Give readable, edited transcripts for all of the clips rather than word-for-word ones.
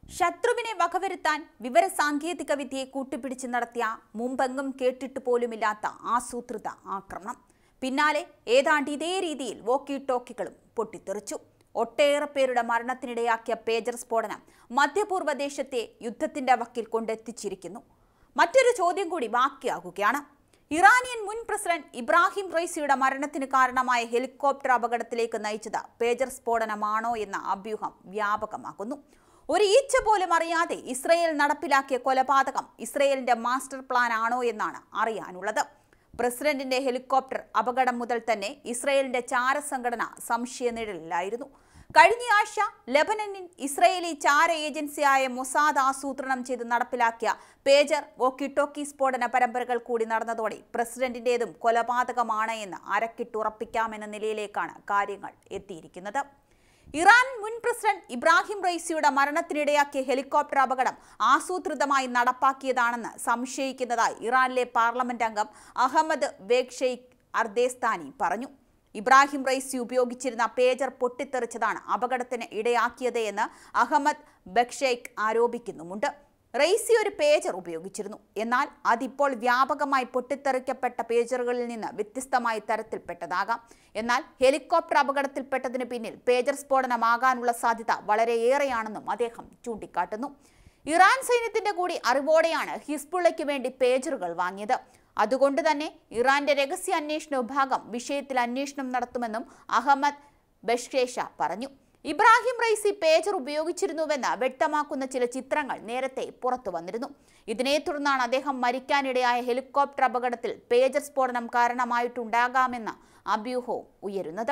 ശത്രുവിനെ വകവരുത്താൻ വിവരസാങ്കേതിക വിദ്യയെ കൂട്ടുപിടിച്ച് നടത്തിയ മുമ്പെങ്ങും കേട്ടിട്ട് പോലുമില്ലാത്ത ആസൂത്രിത ആക്രമണം. പിന്നാലെ ഏതാണ്ട് ഇതേ രീതിയിൽ വോക്കി ടോക്കികളും പൊട്ടിത്തെറിച്ചു. ഒട്ടേറെ പേരുടെ മരണത്തിനിടയാക്കിയ പേജർ സ്ഫോടനം മധ്യപൂർവ്വ ദേശത്തെ യുദ്ധത്തിന്റെ വക്കിൽ കൊണ്ടെത്തിച്ചിരിക്കുന്നു. മറ്റൊരു ചോദ്യം കൂടി ബാക്കിയാകുകയാണ്. ഇറാനിയൻ മുൻ പ്രസിഡന്റ് ഇബ്രാഹിം റൈസിയുടെ മരണത്തിന് കാരണമായ ഹെലികോപ്റ്റർ അപകടത്തിലേക്ക് നയിച്ചത് പേജർ സ്ഫോടനമാണോ എന്ന അഭ്യൂഹം വ്യാപകമാകുന്നു. ഒരു ഈച്ച പോലും അറിയാതെ ഇസ്രയേൽ നടപ്പിലാക്കിയ കൊലപാതകം ഇസ്രയേലിന്റെ മാസ്റ്റർ പ്ലാൻ ആണോ എന്നാണ് അറിയാനുള്ളത്. പ്രസിഡന്റിന്റെ ഹെലികോപ്റ്റർ അപകടം മുതൽ തന്നെ ഇസ്രയേലിന്റെ ചാരസംഘടന സംശയനിഴലിലായിരുന്നു. കഴിഞ്ഞയാഴ്ച ലെബനനിൽ ഇസ്രയേലി ചാര ഏജൻസിയായ മൊസാദ് ആസൂത്രണം ചെയ്ത് നടപ്പിലാക്കിയ പേജർ വോക്കി ടോക്കി സ്ഫോടന പരമ്പരകൾ കൂടി നടന്നതോടെ പ്രസിഡന്റിന്റേതും കൊലപാതകമാണ് എന്ന് അരക്കിട്ടുറപ്പിക്കാമെന്ന നിലയിലേക്കാണ് കാര്യങ്ങൾ എത്തിയിരിക്കുന്നത്. ഇറാൻ മുൻ പ്രസിഡന്റ് ഇബ്രാഹിം റൈസിയുടെ മരണത്തിനിടയാക്കിയ ഹെലികോപ്റ്റർ അപകടം ആസൂത്രിതമായി നടപ്പാക്കിയതാണെന്ന് സംശയിക്കുന്നതായി ഇറാനിലെ പാർലമെന്റ് അംഗം അഹമ്മദ് ബേഗ്ഷെയ്ഖ് അർദേസ്താനി പറഞ്ഞു. ഇബ്രാഹിം റൈസി ഉപയോഗിച്ചിരുന്ന പേജർ പൊട്ടിത്തെറിച്ചതാണ് അപകടത്തിന് ഇടയാക്കിയത് എന്ന് അഹമ്മദ് ബേഗ്ഷെയ്ഖ് ആരോപിക്കുന്നുമുണ്ട്. റൈസി ഒരു പേജർ ഉപയോഗിച്ചിരുന്നു, എന്നാൽ അതിപ്പോൾ വ്യാപകമായി പൊട്ടിത്തെറിക്കപ്പെട്ട പേജറുകളിൽ നിന്ന് വ്യത്യസ്തമായ തരത്തിൽപ്പെട്ടതാകാം. എന്നാൽ ഹെലികോപ്റ്റർ അപകടത്തിൽപ്പെട്ടതിന് പിന്നിൽ പേജർ സ്ഫോടനമാകാനുള്ള സാധ്യത വളരെയേറെയാണെന്നും അദ്ദേഹം ചൂണ്ടിക്കാട്ടുന്നു. ഇറാൻ സൈന്യത്തിന്റെ കൂടി അറിവോടെയാണ് ഹിസ്ബുള്ളയ്ക്ക് വേണ്ടി പേജറുകൾ വാങ്ങിയത്. അതുകൊണ്ട് തന്നെ ഇറാന്റെ രഹസ്യ അന്വേഷണ വിഭാഗം വിഷയത്തിൽ അന്വേഷണം നടത്തുമെന്നും അഹമ്മദ് ബെഷ്കേഷ പറഞ്ഞു. ഇബ്രാഹിം റൈസി പേജർ ഉപയോഗിച്ചിരുന്നുവെന്ന് വ്യക്തമാക്കുന്ന ചില ചിത്രങ്ങൾ നേരത്തെ പുറത്തു വന്നിരുന്നു. ഇതിനെ തുടർന്നാണ് അദ്ദേഹം മരിക്കാനിടയായ ഹെലികോപ്റ്റർ അപകടത്തിൽ പേജർ സ്ഫോടനം കാരണമായിട്ടുണ്ടാകാമെന്ന അഭ്യൂഹവും ഉയരുന്നത്.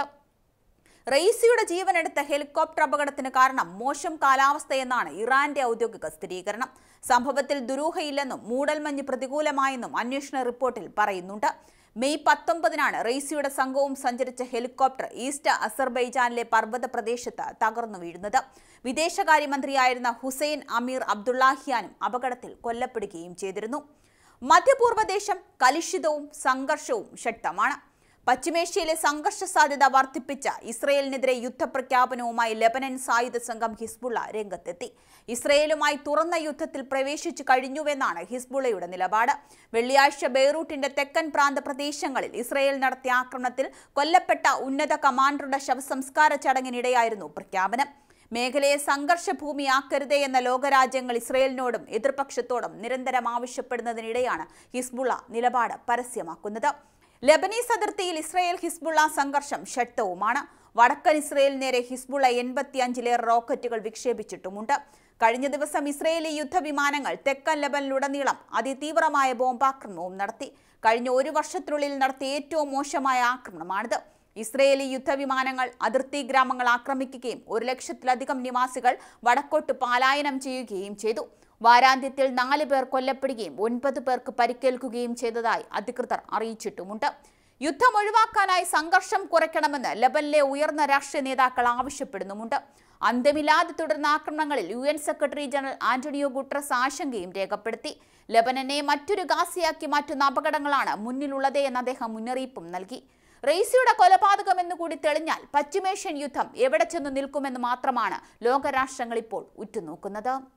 റൈസിയുടെ ജീവനെടുത്ത ഹെലികോപ്റ്റർ അപകടത്തിന് കാരണം മോശം കാലാവസ്ഥയെന്നാണ് ഇറാന്റെ ഔദ്യോഗിക സ്ഥിരീകരണം. സംഭവത്തിൽ ദുരൂഹയില്ലെന്നും മൂടൽമഞ്ഞ് പ്രതികൂലമായെന്നും അന്വേഷണ റിപ്പോർട്ടിൽ പറയുന്നുണ്ട്. മെയ് 19-നാണ് റൈസിയുടെ സംഘവും സഞ്ചരിച്ച ഹെലികോപ്റ്റർ ഈസ്റ്റ് അസർബൈജാനിലെ പർവ്വത പ്രദേശത്ത് തകർന്നു വീഴുന്നത്. വിദേശകാര്യമന്ത്രിയായിരുന്ന ഹുസൈൻ അമീർ അബ്ദുള്ളാഹിയാനും അപകടത്തിൽ കൊല്ലപ്പെടുകയും ചെയ്തിരുന്നു. മധ്യപൂർവ്വ ദേശം കലുഷിതവും സംഘർഷവും ശക്തമാണ്. പശ്ചിമേഷ്യയിലെ സംഘർഷ സാധ്യത വർദ്ധിപ്പിച്ച ഇസ്രയേലിനെതിരെ യുദ്ധപ്രഖ്യാപനവുമായി ലെബനൻ സായുധ സംഘം ഹിസ്ബുള്ള രംഗത്തെത്തി. ഇസ്രയേലുമായി തുറന്ന യുദ്ധത്തിൽ പ്രവേശിച്ചു കഴിഞ്ഞുവെന്നാണ് ഹിസ്ബുള്ളയുടെ നിലപാട്. വെള്ളിയാഴ്ച ബെയ്റൂട്ടിന്റെ തെക്കൻ പ്രാന്ത പ്രദേശങ്ങളിൽ ഇസ്രയേൽ നടത്തിയ ആക്രമണത്തിൽ കൊല്ലപ്പെട്ട ഉന്നത കമാൻഡറുടെ ശവസംസ്കാര ചടങ്ങിനിടെയായിരുന്നു പ്രഖ്യാപനം. മേഖലയെ സംഘർഷഭൂമിയാക്കരുതേ എന്ന ലോകരാജ്യങ്ങൾ ഇസ്രയേലിനോടും എതിർപക്ഷത്തോടും നിരന്തരം ആവശ്യപ്പെടുന്നതിനിടെയാണ് ഹിസ്ബുള്ള നിലപാട് പരസ്യമാക്കുന്നത്. ലെബനീസ് അതിർത്തിയിൽ ഇസ്രയേൽ ഹിസ്ബുള്ള സംഘർഷം ശക്തവുമാണ്. വടക്കൻ ഇസ്രയേൽ നേരെ ഹിസ്ബുള്ള 85-ലേറെ റോക്കറ്റുകൾ വിക്ഷേപിച്ചിട്ടുമുണ്ട്. കഴിഞ്ഞ ദിവസം ഇസ്രയേലി യുദ്ധവിമാനങ്ങൾ തെക്കൻ ലെബനിലുടനീളം അതിതീവ്രമായ ബോംബാക്രമണവും നടത്തി. കഴിഞ്ഞ ഒരു വർഷത്തിനുള്ളിൽ നടത്തിയ ഏറ്റവും മോശമായ ആക്രമണമാണിത്. ഇസ്രയേലി യുദ്ധവിമാനങ്ങൾ അതിർത്തി ഗ്രാമങ്ങൾ ആക്രമിക്കുകയും 100,000-ലധികം നിവാസികൾ വടക്കോട്ട് പലായനം ചെയ്യുകയും ചെയ്തു. വാരാന്ത്യത്തിൽ 4 പേർ കൊല്ലപ്പെടുകയും 9 പേർക്ക് പരിക്കേൽക്കുകയും ചെയ്തതായി അധികൃതർ അറിയിച്ചിട്ടുമുണ്ട്. യുദ്ധം ഒഴിവാക്കാനായി സംഘർഷം കുറയ്ക്കണമെന്ന് ലെബനിലെ ഉയർന്ന രാഷ്ട്രീയ നേതാക്കൾ ആവശ്യപ്പെടുന്നുമുണ്ട്. അന്ത്യമില്ലാതെ തുടർന്ന ആക്രമണങ്ങളിൽ UN secretary general Antonio Guterres ആശങ്കയും രേഖപ്പെടുത്തി. ലെബനനെ മറ്റൊരു ഗാസയാക്കി മാറ്റുന്ന അപകടങ്ങളാണ് മുന്നിലുള്ളത് എന്ന് അദ്ദേഹം മുന്നറിയിപ്പും നൽകി. റൈസിയുടെ കൊലപാതകം എന്നുകൂടി തെളിഞ്ഞാൽ പശ്ചിമേഷ്യൻ യുദ്ധം എവിടെ ചെന്ന് നിൽക്കുമെന്ന് മാത്രമാണ് ലോകരാഷ്ട്രങ്ങൾ ഇപ്പോൾ ഉറ്റുനോക്കുന്നത്.